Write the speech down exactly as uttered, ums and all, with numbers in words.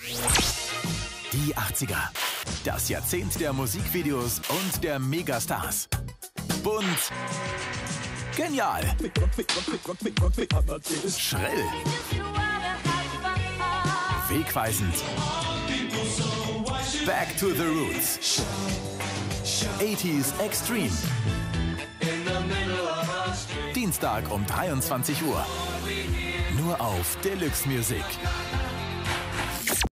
Die achtziger. Das Jahrzehnt der Musikvideos und der Megastars. Bunt. Genial. Schrill. Wegweisend. Back to the Roots. achtziger Extrem. Dienstag um dreiundzwanzig Uhr. Nur auf Deluxe Music.